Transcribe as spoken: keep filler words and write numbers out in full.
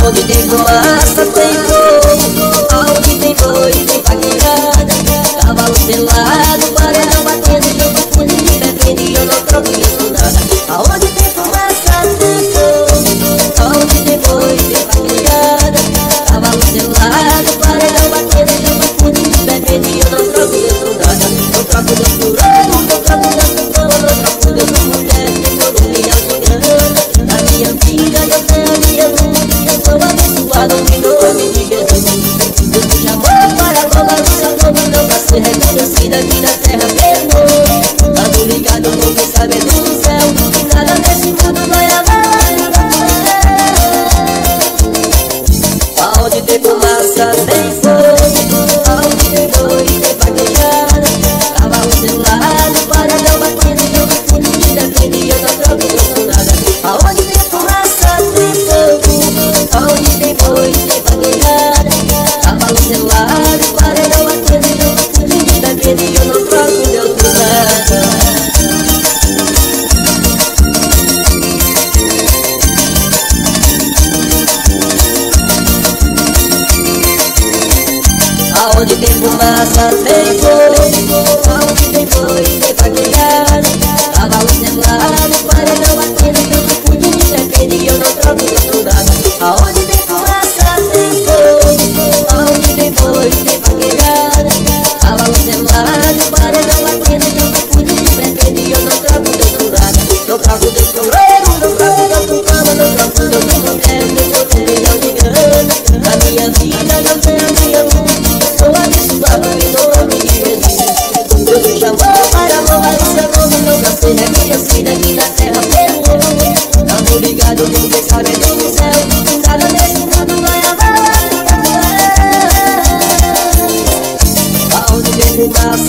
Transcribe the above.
Aonde tem fumaça tem fogo, aonde tem boi tem vaquejada, cavalo selado, paredão batendo, jogo fundo de bebendo e eu não troco isso nada. Aonde tem fumaça tem fogo, aonde tem boi tem vaquejada, cavalo selado, paredão batendo, jogo fundo de bebendo e eu não troco isso nada. Não troco Deus por ouro, não troco Deus por cama, não troco Deus por mulher, nem por um milhão de grana. Na minha vida eu tenho a minha luz, eu sou abençoado em nome de Jesus. Deus me chamou para roubar o seu nome, não pra ser reconhecido aqui na terra mesmo. Ando ligado com quem sabe do céu, e nada nesse mundo vai abalar. Aonde tem fumaça tem fogo, aonde tem boi tem vaquejada, cavalo selado, paredão batendo, jogo fundo de defende e eu não troco Deus por nada. Aonde tem fumaça tem fogo, aonde tem boi tem vaquejada, cavalo selado, paredão batendo, jogo fundo de defende e eu não troco Deus por nada. Aonde tem fumaça tem fogo, aonde tem boi tem vaquejada, cavalo selado, paredão batendo, jogo fundo de defende e eu não troco Deus por nada. Aonde tem fumaça tem fogo, aonde tem boi tem vaquejada, cavalo selado, paredão batendo, jogo fundo de defende e eu não troco Deus por nada. Não troco Deus por ouro, não troco Deus por cama, não troco Deus por mulher, nem por um milhão de grana. Na minha vida não tem a minha luz, sou abençoado em nome de Jesus. Deus me chamou para louvar o seu nome, não pra ser reconhecido aqui na terra mesmo. Ando ligado com quem sabe do céu, e nada nesse mundo vai abalar. Aonde tem fumaça